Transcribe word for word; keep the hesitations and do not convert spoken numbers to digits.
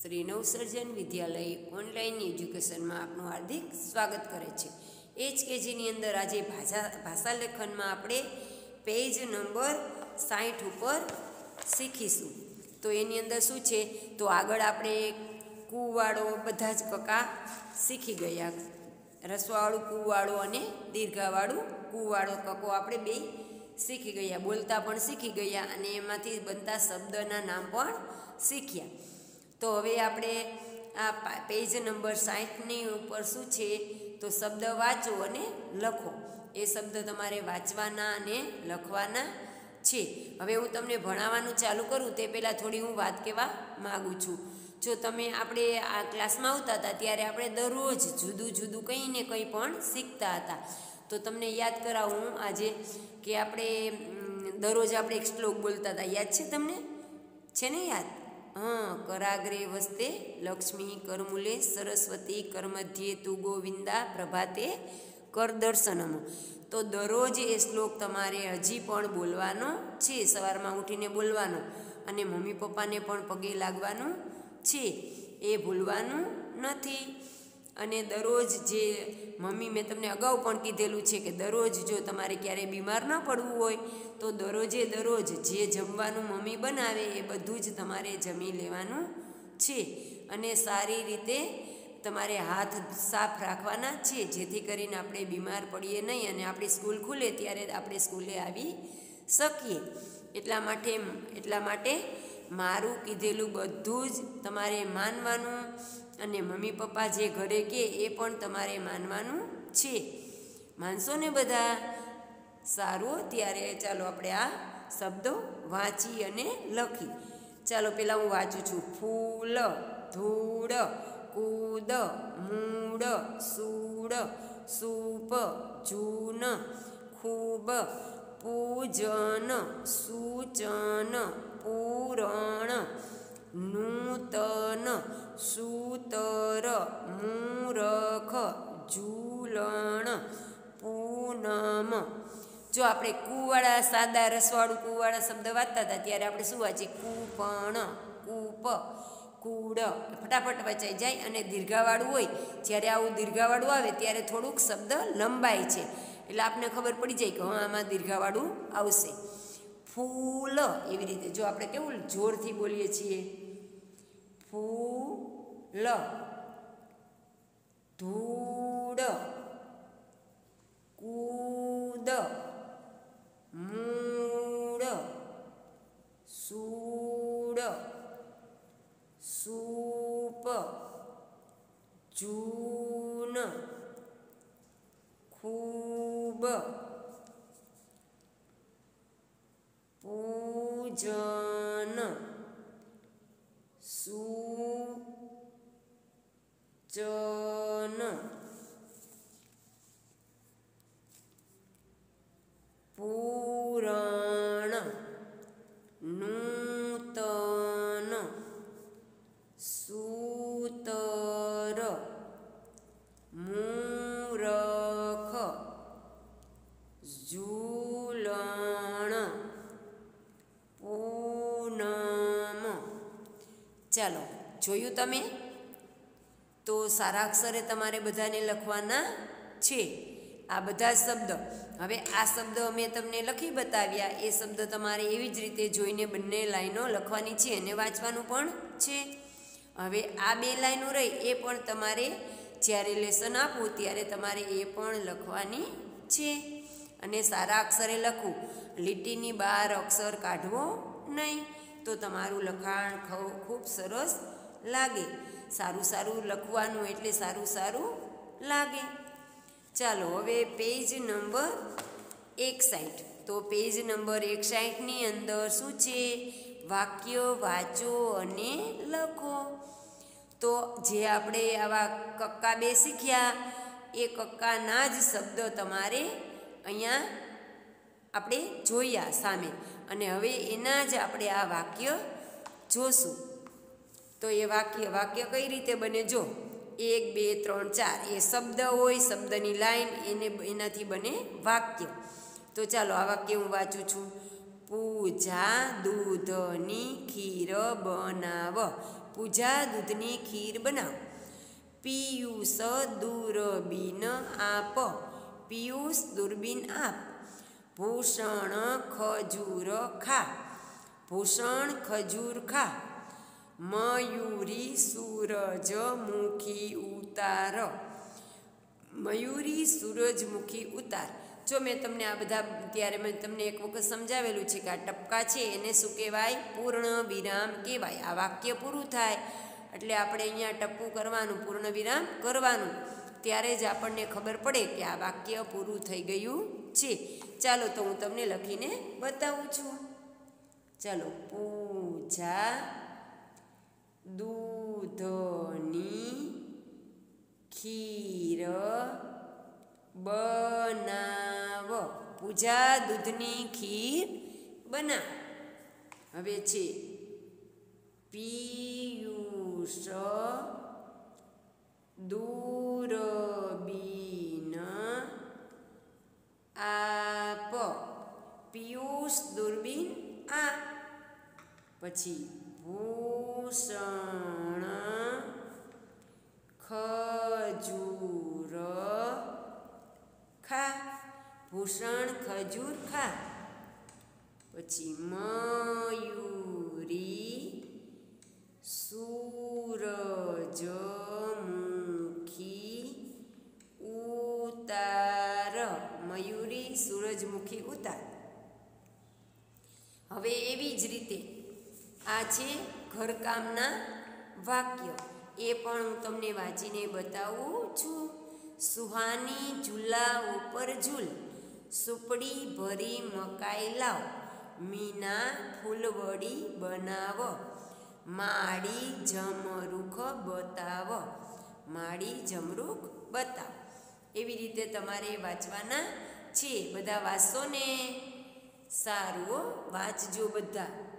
શ્રી નવસર્જન વિદ્યાલય online એજ્યુકેશનમાં આપનું હાર્દિક સ્વાગત કરે છે। એચકેજીની અંદર આજે ભાષા ભાષા લેખનમાં આપણે પેજ નંબર સાઠ ઉપર શીખીશું। તો એની અંદર શું છે, તો આગળ આપણે કુવાળો બધા જ કકા શીખી ગયા। રસવાળું કુવાળો અને દીર્ઘાવાળું કુવાળો કકો આપણે બે શીખી ગયા, બોલતા પણ શીખી ગયા અને એમાંથી બનતા શબ્દના નામ પણ શીખ્યા। તો હવે આપણે આ પેજ નંબર સાઠની ઉપર શું છે, તો શબ્દ વાંચો અને લખો। એ શબ્દ તમારે વાંચવાના અને લખવાના છે। હવે હું તમને ભણાવવાનું ચાલુ કરું તે પહેલાં થોડી હું વાત કહેવા માગું છું। જો તમે આપણે આ ક્લાસમાં આવતા હતા ત્યારે આપણે દરરોજ જુદું જુદું કંઈ ને કંઈ પણ શીખતા હતા। તો તમને યાદ કરાવું આજે કે આપણે દરરોજ આપણે એક શ્લોક બોલતા હતા, યાદ છે તમને? છે ને યાદ? हाँ, कराग्रे वस्ते लक्ष्मी करमूले सरस्वती करमध्ये तु गोविंदा प्रभाते कर दर्शनम। तो दररोज ए श्लोक तमारे हजी पण बोलवानो छे, सवारमां उठीने बोलवानो अने मम्मी पप्पाने पण पगे लागवानुं छे, ए भूलवानुं नथी। अने दररोज जे मम्मी मैं तमने अगाऊ पण कीधेलुं छे के दररोज जो तमारे क्यारे बीमार न पड़वुं होय तो दररोजे दररोज जे जमवानुं मम्मी बनावे ए बधुं ज तमारे जमी लेवानुं छे। अने सारी रीते तमारे हाथ साफ राखवाना छे, जेथी करीने आपणे बीमार पड़ीए नहीं अने आपणी स्कूल खुले त्यारे आपणे स्कूले आवी सकीए। एटला माटे एटला माटे मारुं कीधेलुं बधुं ज तमारे मानवानुं अने मम्मी पप्पा जे घरे के ए पण तमारे मानवानुं छे। मानशो ने बधा? सारूं, त्यारे चालो आपणे आ शब्दो वाँची अने लखी। चालो पहेला हूँ वाँचुं छुं। फूल, धूळ, कूद, मूळ, सूळ, सूप, जून, खूब, पूजन, सूचन, पूरण, नूतन, सूतर, मूरख, झूलण, पूनम। जो आपणे कुवाड़ा सादा रसवाड़ू कुवाड़ा शब्द वांचता था त्यारे आपणे शुं वांचीए? कूपण, कूप, कूड़। फटाफट वचाई जाए। अने दीर्घावाळुं होय ज्यारे आवुं दीर्घावाळुं आवे त्यारे थोड़ुंक शब्द लंबाय छे એટલે आपने खबर पड़ी जाए कि हाँ आमां दीर्घावाळुं आवशे। फूल एवी रीते जो आपणे केवुं जोरथी बोलीए छीए, फूल। धूळ, कूद, मूळ, सूळ, सूप, जून, खूब, पूजन, सूचन, पूरण, नूतन, सूतर, मूरख, झूलण, पूनम। चालो जोयुं तमे? तो सारा अक्षरे तमारे बधाने लखवाना छे आ बधा शब्द। हवे आ शब्द मैं तमने लखी बताव्या, ए शब्द तमारे एवी ज रीते जोईने बंने लाइनो लखवानी छे अने वांचवानुं पण छे। हवे आ बे लाइनो रही ए पण तमारे ज्यारे लेसन आपું त्यारे तमारे ए पण लखवानी छे अने सारा अक्षरे लखવું। લીટીની બહાર અક્ષર કાઢવો નહીં તો તમારું લખાણ ખૂબ સરસ લાગે। સારું સારું લખવાનું એટલે સારું સારું લાગે। ચાલો હવે પેજ નંબર એકસાઠ। તો પેજ નંબર એકસાઠની અંદર શું છે? વાક્ય વાંચો અને લખો। તો જે આપણે આવા કક્કા બે શીખ્યા એ કક્કાના જ શબ્દ તમારે અહીંયા આપણે જોયા સામે અને હવે એના જ આપણે આ વાક્ય જોશું। તો એ વાક્ય વાક્ય કઈ રીતે બને? જો એક બે ત્રણ ચાર એ શબ્દ હોય, શબ્દની લાઈન એને એનાથી બને વાક્ય। તો ચાલો આ વાક્ય હું વાંચું છું। પૂજા દૂધની ખીર બનાવ। પૂજા દૂધની ખીર બનાવ. પિયુષ દૂરબીન આપ, પિયુષ દૂરબીન આપ. ભૂષણ ખજૂર ખા, ભૂષણ ખજૂર ખા. મયુરી સૂરજમુખી ઉતાર, મયુરી સૂરજમુખી ઉતાર. જો મેં તમને આ બધા ત્યારે મેં તમને એક વખત સમજાવેલું છે કે આ ટપકા છે એને શું કહેવાય? પૂર્ણ વિરામ કહેવાય. આ વાક્ય પૂરું થાય એટલે આપણે અહીંયા ટપકું કરવાનું, પૂર્ણ વિરામ કરવાનું, ત્યારે જ આપણને ખબર પડે કે આ વાક્ય પૂરું થઈ ગયું છે. ચાલો તો હું તમને લખીને બતાવું છું. ચાલો, પૂજા દૂધની ખીર બનાવ, પૂજા દૂધની ખીર બનાવ. હવે છે પિયુષ દૂરબીન આપ, પિયુષ દૂરબીન આપ. પછી ભૂષણ ખજૂર ખા, ભૂષણ ખજૂર ખા. પછી મયુરી સૂરજમુખી ઉતાર, મયુરી સૂરજમુખી ઉતાર. હવે એવી જ રીતે આ છે ઘરકામના વાક્ય, એ પણ હું તમને વાંચીને બતાવું છું. સુહાની ઝૂલા ઉપર ઝૂલ, સુપડી ભરી મકાઈ લાવ. મીના ફૂલવડી બનાવ, માળી જમરૂખ બતાવ, માળી જમરૂખ બતાવ. એવી રીતે તમારે વાંચવાના છે. બધા વાંચશો ને? સારું, વાંચજો બધા.